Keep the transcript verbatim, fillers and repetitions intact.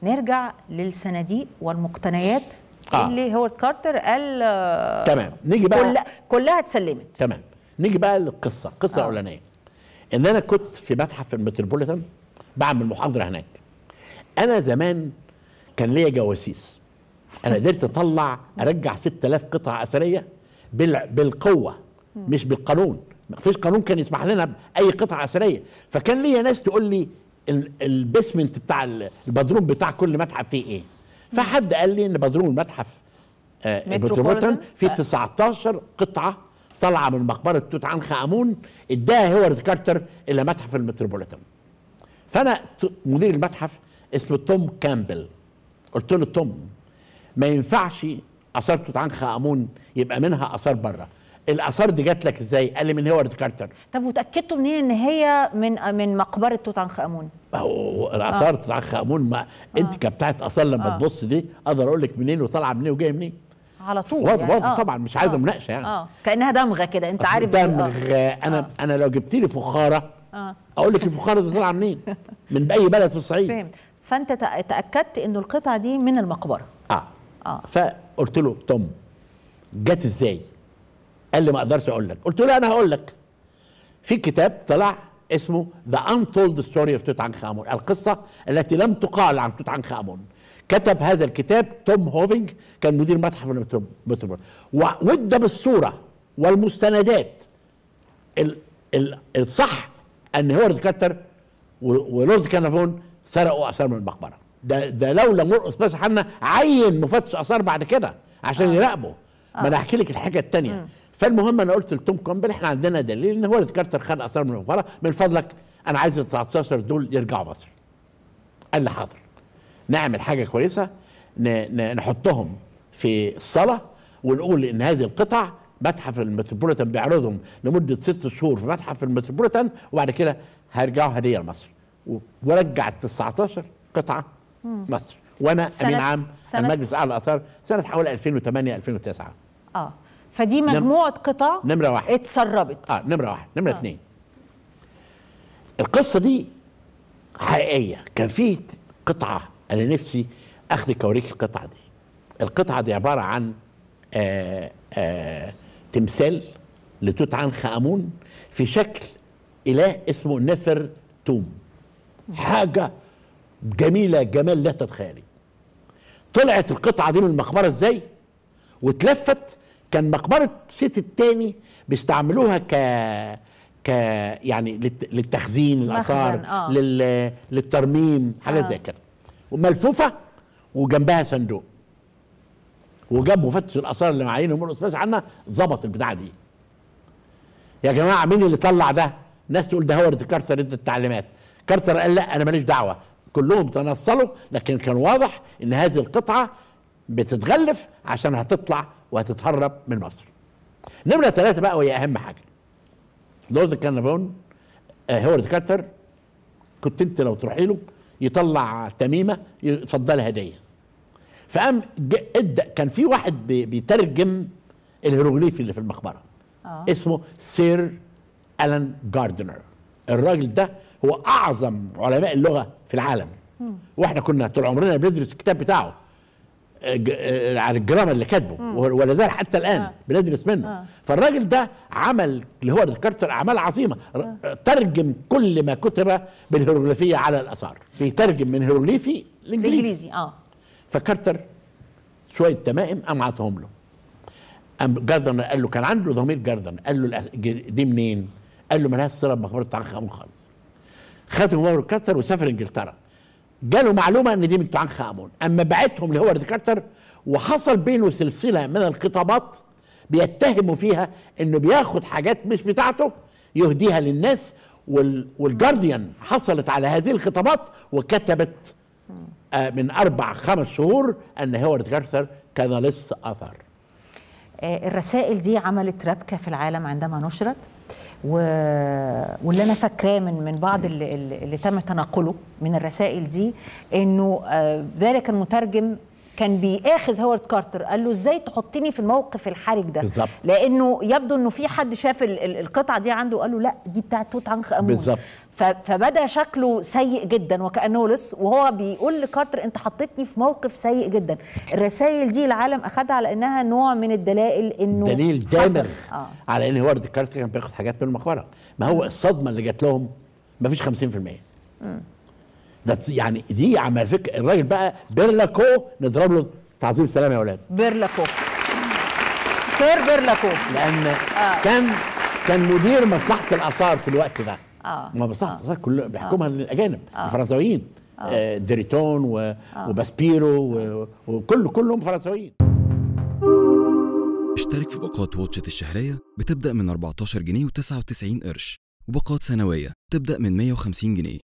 نرجع للصناديق والمقتنيات آه. اللي هوارد كارتر قال تمام. نيجي بقى كل... كلها اتسلمت. تمام. نيجي بقى للقصه، القصه آه. الاولانيه ان انا كنت في متحف المتروبوليتان بعمل محاضره هناك. انا زمان كان ليا جواسيس، انا قدرت اطلع ارجع ستة آلاف قطعه اثريه بال... بالقوه مش بالقانون. ما فيش قانون كان يسمح لنا باي قطعه اثريه، فكان ليا ناس تقول لي البيسمنت بتاع البدروم بتاع كل متحف فيه ايه. فحد قال لي ان بدروم المتحف المتروبوليتان فيه تسعتاشر قطعه طالعه من مقبره توت عنخ امون اداها هوارد كارتر الى متحف المتروبوليتان. فانا مدير المتحف اسمه توم كامبل، قلت له توم ما ينفعش اثار توت عنخ امون يبقى منها اثار بره، الاثار دي جات لك ازاي؟ قال لي من هوارد كارتر. طب وتاكدتوا منين ان هي من من مقبره توت عنخ امون؟ هو الاثار توت عنخ امون ما آه. انت كبتاعت اثار لما آه. تبص دي اقدر اقول لك منين وطالعه منين وجايه منين على طول. واضح يعني واضح آه. طبعا مش عايزه آه. مناقشه يعني اه كانها دمغه كده انت عارف. دمغ آه. انا آه. انا لو جبت لي فخاره آه. اقول لك الفخاره دي طالعه منين من اي بلد في الصعيد. فهمت. فانت تاكدت انه القطعه دي من المقبره. اه, آه. فقلت له توم جت ازاي؟ قال لي ما اقدرش اقول لك. قلت له انا هقول لك. في كتاب طلع اسمه ذا انتولد ستوري اوف توت عنخ امون، القصه التي لم تقال عن توت عنخ امون. كتب هذا الكتاب توم هوفينج، كان مدير متحف المتروبوليتان، وادى بالصوره والمستندات ال ال الصح ان هوارد كارتر ولورد كارنارفون سرقوا اثار من المقبره. ده ده لولا مرقس باشا حنا عين مفتش اثار بعد كده عشان آه. يراقبوا. آه. ما انا احكي لك الحاجه الثانيه. فالمهم انا قلت لتوم كامبل احنا عندنا دليل ان هوارد كارتر خد اثار من المقبره، من فضلك انا عايز ال تسعتاشر دول يرجعوا مصر. قال لي حاضر، نعمل حاجه كويسه نحطهم في الصاله ونقول ان هذه القطع متحف المتروبوليتان بيعرضهم لمده ست شهور في متحف المتروبوليتان، وبعد كده هيرجعوا هديه لمصر. ورجع ال تسعتاشر قطعه مصر، وانا امين عام المجلس الاعلى للاثار سنه حوالي ألفين وثمانية ألفين وتسعة. اه فدي مجموعه نم... قطع نمره واحد اتسربت. اه نمره واحد. نمره آه. اثنين، القصه دي حقيقيه. كان في قطعه انا نفسي اخدك اوريك القطعه دي. القطعه دي عباره عن آآ آآ تمثال لتوت عنخ امون في شكل اله اسمه نفر توم. حاجه جميله جمال لا تتخيلي. طلعت القطعه دي من المقبره ازاي واتلفت. كان مقبره سيت الثاني بيستعملوها ك ك يعني للتخزين الاثار آه. لل... للترميم حاجه آه. زي كده، وملفوفه وجنبها صندوق. وجاب مفتش الاثار اللي معينه مرقس باشا عنها ظبط البتاعه دي. يا جماعه مين اللي طلع ده؟ ناس تقول ده هوارد كارتر ادى التعليمات. كارتر قال لا انا ماليش دعوه. كلهم تنصلوا، لكن كان واضح ان هذه القطعه بتتغلف عشان هتطلع وهتتهرب من مصر. نمره ثلاثه بقى وهي اهم حاجه. لورد كارنارفون آه هوارد كارتر كنت انت لو تروحي له يطلع تميمه يتفضل هديه. فقام ادى كان في واحد بيترجم الهيروغليفي اللي في المقبره آه. اسمه سير ألان جاردنر. الراجل ده هو اعظم علماء اللغه في العالم. م. واحنا كنا طول عمرنا بندرس الكتاب بتاعه على الجرامر اللي كاتبه، ولا زال حتى الان آه. بندرس منه. آه. فالراجل ده عمل لهوارد كارتر اعمال عظيمه. آه. ترجم كل ما كتب بالهيروغليفيه على الاثار، بيترجم من هيروغليفي لانجليزي. اه فكارتر شويه تمائم قام عطاهم له. قام جاردن قال له، كان عنده ضمير جاردن، قال له دي منين؟ قال له مالهاش صله بمقبره توت عنخ امون خالص. خدهم هوارد كارتر وسافر انجلترا. جاله معلومه ان دي من توت عنخ امون، اما بعتهم لهوارد كارتر وحصل بينه سلسله من الخطابات بيتهموا فيها انه بياخد حاجات مش بتاعته يهديها للناس. والجارديان حصلت على هذه الخطابات وكتبت من اربع خمس شهور ان هوارد كارتر كان لص اثار. الرسائل دي عملت ربكه في العالم عندما نشرت، و... واللي انا فاكراه من من بعض اللي, اللي تم تناقله من الرسائل دي انه آه ذلك المترجم كان بياخذ هوارد كارتر، قال له ازاي تحطني في الموقف الحرج ده؟ بالظبط. لانه يبدو انه في حد شاف ال... ال... القطعه دي عنده وقال له لا دي بتاعت توت عنخ امون. بالظبط. فبدا شكله سيء جدا وكانه لص، وهو بيقول لكارتر انت حطيتني في موقف سيء جدا. الرسائل دي العالم اخذها على انها نوع من الدلائل انه دليل دامغ آه. على ان هوارد كارتر كان بياخد حاجات من المقبره. ما هو الصدمه اللي جات لهم ما فيش خمسين في المية. ده يعني دي على فكره الراجل بقى بيرلاكو نضرب له تعظيم سلام يا اولاد. بيرلاكو سير بيرلاكو لان آه. كان كان مدير مصلحه الاثار في الوقت ده. اه ما مصلحه آه. الاثار كلها بيحكمها آه. الاجانب آه. الفرنساويين. آه. آه دريتون و... آه. وباسبيرو و... وكل كلهم فرنساويين. اشترك في باقات واتشت الشهرية بتبدأ من أربعتاشر جنيه وتسعة وتسعين قرش، وباقات سنوية تبدأ من مية وخمسين جنيه.